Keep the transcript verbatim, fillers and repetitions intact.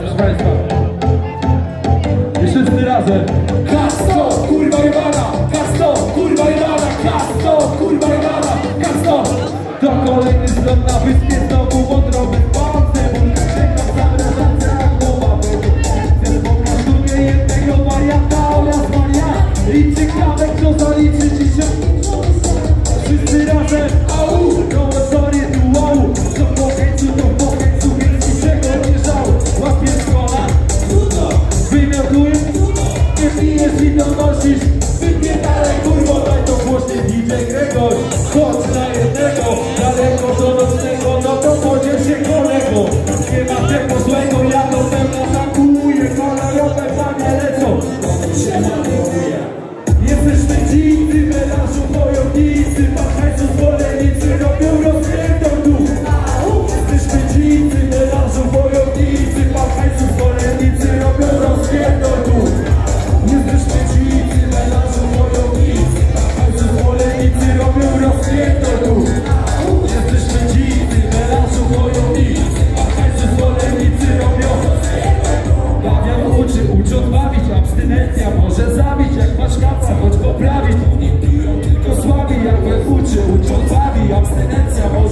proszę Państwa. I wszyscy razem. Kasto, kurwa jebana, kasto, kurwa jebana, kasto, kurwa jebana, kasto. To kolejny zlot na wyspie, znowu wątroby pancem. Czekam zaraz jak głowa będzie. Pokazuję jednego wariata oraz wariat. I ciekawe kto zaliczy dzisiaj. Wszyscy razem, au, no sorry, tu wow. Co po końcu, to po końcu, więc niczego nie żał. Łapię szkola, wymiotuję, nie pijesz i donosisz. Wypierdalaj kurwo, daj to głośniej D J Gregor. Chodź na jednego, daleko do nocnego, no to podziel się kolego. Nie ma tego złego, ja to pewno zakuję. Kolorowe panie lecą, się nadykuję. Jesteśmy dzicy, melanżu, wojownicy. Patrzajcu, zwolennicy robią rozpierdol tu. Jesteśmy dzicy, melanżu, wojownicy. Patrzajcu, zwolennicy robią rozpierdol tu. Jesteśmy dzicy, melanżu, wojownicy. Patrzajcu, zwolennicy robią rozpierdol tu. Jesteśmy dzicy, melanżu, wojownicy. Patrzajcu, zwolennicy robią rozpierdol tu. Bawiam uczy, uczą bawić, abstynencja może zabić. Jak masz kaca, chodź poprawić. Oni piją tylko słabi, jak we uczy, uczą bawi, abstynencja może